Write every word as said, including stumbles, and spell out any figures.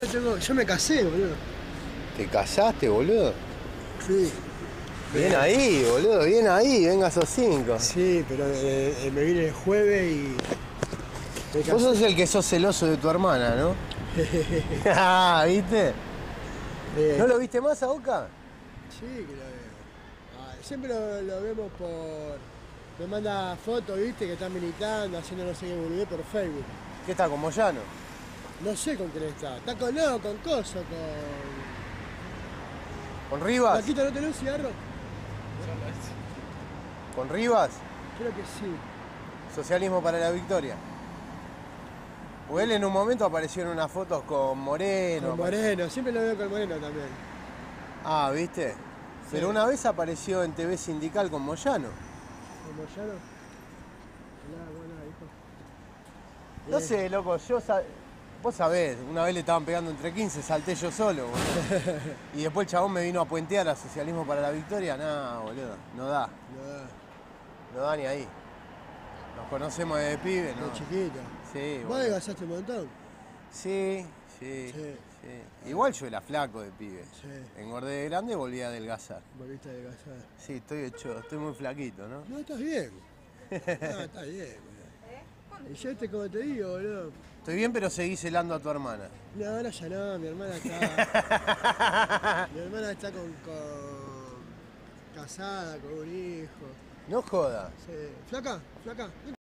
Tengo, yo me casé, boludo. ¿Te casaste, boludo? Sí. Bien ahí, boludo, bien ahí, venga esos cinco. Sí, pero eh, eh, me vine el jueves y... me Vos casé. sos el que sos celoso de tu hermana, ¿no? Ah, ¿viste? Eh, ¿No lo viste más a Boca? Sí, que lo veo. Ah, siempre lo, lo vemos por... Me manda fotos, viste, que están militando, haciendo no sé qué boludez por Facebook. ¿Qué está, con Moyano? No sé con quién está. Está con no, con Coso, con... ¿Con Rivas? Paquito, ¿no tenés un cigarro? ¿Con Rivas? Creo que sí. Socialismo para la victoria. O él en un momento apareció en unas fotos con Moreno. Con Moreno, siempre lo veo con Moreno también. Ah, ¿viste? Sí. Pero una vez apareció en T V Sindical con Moyano. ¿Con Moyano? Hola, buena, hijo. No Eh. sé, loco, yo... Sa Vos sabés, una vez le estaban pegando entre quince, salté yo solo, boludo. Y después el chabón me vino a puentear a Socialismo para la Victoria. No, boludo, no da. No da. No da ni ahí. Nos conocemos desde pibe, ¿no? De chiquito. Sí, ¿Vos boludo. adelgazaste un montón? Sí, sí, Sí. sí. Igual yo era flaco de pibe. Sí. Engordé de grande y volví a adelgazar. Volviste a adelgazar. Sí, estoy hecho, estoy muy flaquito, ¿no? No, estás bien. Ah, está bien, boludo. Y yo este, como te digo, boludo. Estoy bien, pero seguí celando a tu hermana. No, ahora ya no, mi hermana está... mi hermana está con, con... casada, con un hijo. No joda. Sí. ¿Flaca? ¿Flaca?